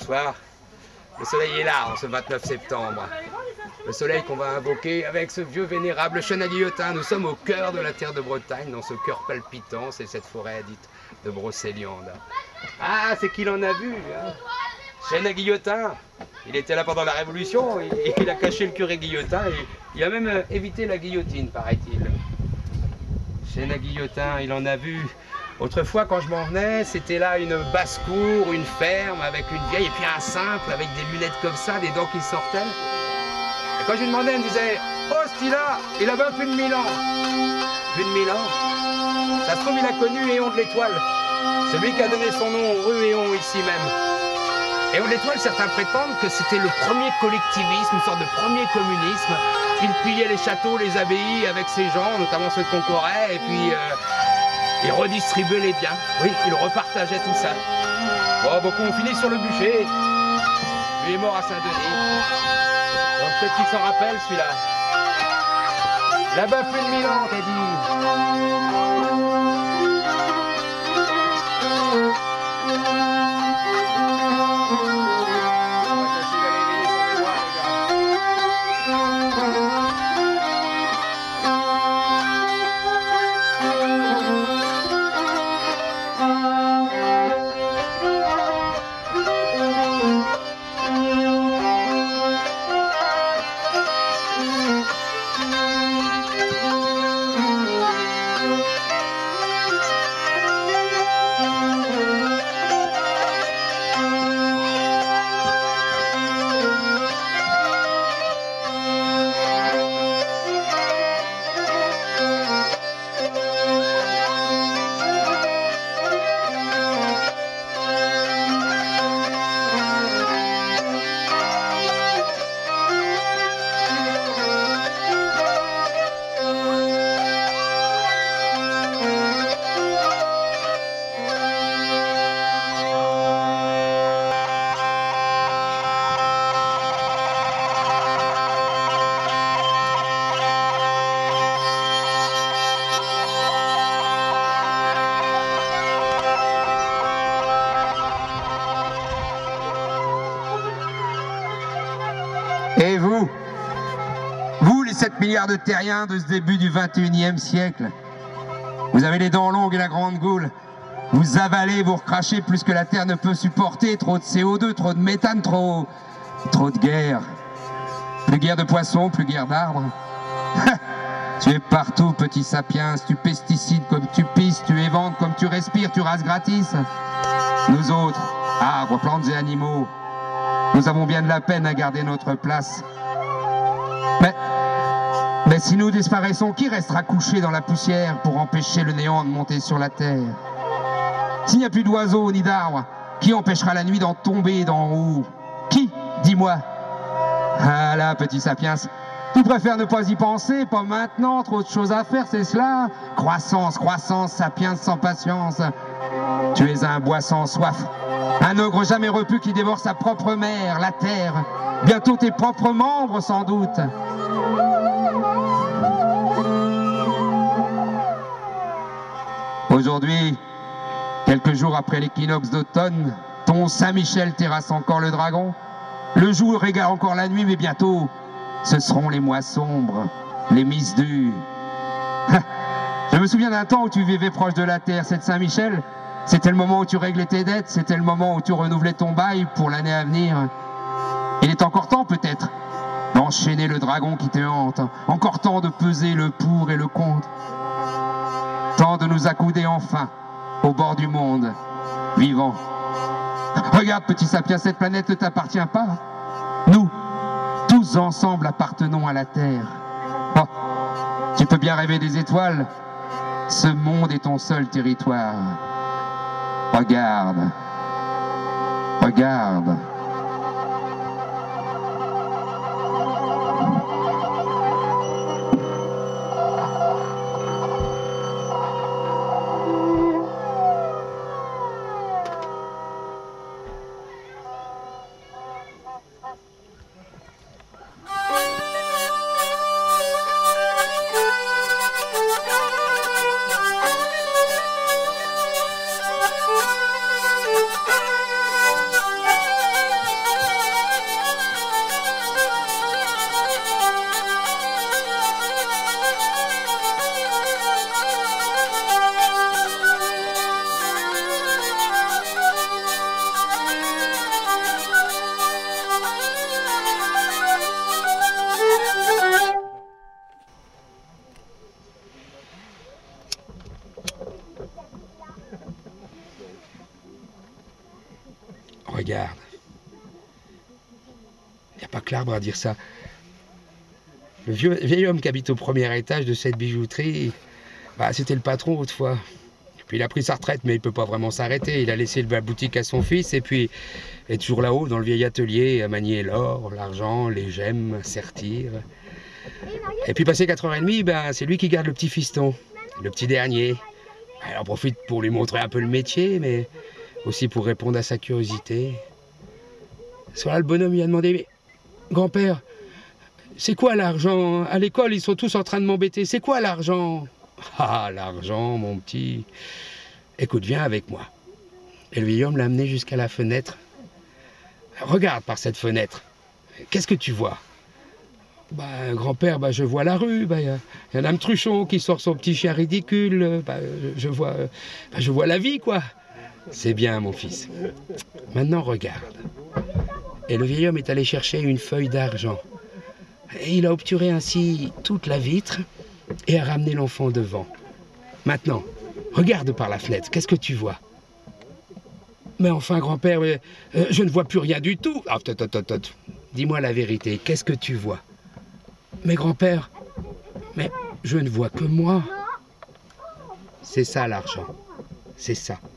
soir. Le soleil est là en ce 29 septembre. Le soleil qu'on va invoquer avec ce vieux vénérable chêne à guillotin. Nous sommes au cœur de la terre de Bretagne, dans ce cœur palpitant, c'est cette forêt dite de Brocéliande. Ah, c'est qu'il en a vu, hein. Chêne à guillotin. Il était là pendant la Révolution, il a caché le curé Guillotin, et il a même évité la guillotine, paraît-il. Chêne à guillotin, il en a vu. Autrefois, quand je m'en venais, c'était là une basse-cour, une ferme avec une vieille, et puis un simple avec des lunettes comme ça, des dents qui sortaient. Et quand je lui demandais, elle me disait « Oh, ce là, il a bien plus de 1000 ans !» Plus de 1000 ans. Ça se trouve, il a connu Éon de l'Étoile, celui qui a donné son nom aux rues Éon ici même. Éon de l'Étoile, certains prétendent que c'était le premier collectivisme, une sorte de premier communisme. Il pillait les châteaux, les abbayes avec ses gens, notamment ceux de Concoret, et puis il redistribuait les biens. Oui, il repartageait tout ça. Bon, beaucoup ont fini sur le bûcher. Lui est mort à Saint-Denis. Donc peut-être qu'il s'en rappelle, celui-là. Là-bas, plus de 1000 ans, t'as dit. Et vous, les 7 milliards de terriens de ce début du 21e siècle, vous avez les dents longues et la grande goule, vous avalez, vous recrachez plus que la terre ne peut supporter, trop de CO2, trop de méthane, trop de guerre. Plus guerre de poissons, plus guerre d'arbres. Tu es partout, petit sapiens, tu pesticides comme tu pisses, tu éventes comme tu respires, tu rases gratis. Nous autres, arbres, plantes et animaux, nous avons bien de la peine à garder notre place. Mais si nous disparaissons, qui restera couché dans la poussière pour empêcher le néant de monter sur la terre? S'il n'y a plus d'oiseaux ni d'arbres, qui empêchera la nuit d'en tomber d'en haut? Qui? Dis-moi. Ah là, petit sapiens, tu préfères ne pas y penser, pas maintenant, trop de choses à faire, c'est cela? Croissance, croissance, sapiens sans patience. Tu es un bois sans soif, un ogre jamais repu qui dévore sa propre mère, la terre, bientôt tes propres membres sans doute. Aujourd'hui, quelques jours après l'équinoxe d'automne, ton Saint-Michel terrasse encore le dragon. Le jour régale encore la nuit, mais bientôt, ce seront les mois sombres, les misdus. Je me souviens d'un temps où tu vivais proche de la terre, cette Saint-Michel. C'était le moment où tu réglais tes dettes, c'était le moment où tu renouvelais ton bail pour l'année à venir. Il est encore temps, peut-être, d'enchaîner le dragon qui te hante. Encore temps de peser le pour et le contre. Temps de nous accouder enfin au bord du monde, vivant. Regarde, petit sapiens, cette planète ne t'appartient pas. Nous, tous ensemble, appartenons à la Terre. Oh, tu peux bien rêver des étoiles. Ce monde est ton seul territoire. Regarde. Regarde. regarde. Il n'y a pas que l'arbre à dire ça. Le vieil homme qui habite au premier étage de cette bijouterie, bah, c'était le patron autrefois. Puis il a pris sa retraite, mais il ne peut pas vraiment s'arrêter. Il a laissé la boutique à son fils et puis est toujours là-haut dans le vieil atelier à manier l'or, l'argent, les gemmes, sertir. Et puis passé 4h30, ben, c'est lui qui garde le petit fiston, le petit dernier. Il en profite pour lui montrer un peu le métier, mais aussi pour répondre à sa curiosité. Ce soir-là, le bonhomme lui a demandé, mais grand-père, c'est quoi l'argent? À l'école, ils sont tous en train de m'embêter. C'est quoi l'argent? Ah, l'argent, mon petit. Écoute, viens avec moi. Et le vieil homme l'a amené jusqu'à la fenêtre. Regarde par cette fenêtre. Qu'est-ce que tu vois? Bah, grand-père, bah, je vois la rue. Bah, y a Dame Truchon qui sort son petit chien ridicule. Bah, je vois la vie, quoi. C'est bien, mon fils. Maintenant, regarde. Et le vieil homme est allé chercher une feuille d'argent. Et il a obturé ainsi toute la vitre et a ramené l'enfant devant. Maintenant, regarde par la fenêtre, qu'est-ce que tu vois? Mais enfin, grand-père, je ne vois plus rien du tout. Ah, dis-moi la vérité, qu'est-ce que tu vois? Mais grand-père, mais je ne vois que moi. C'est ça l'argent, c'est ça.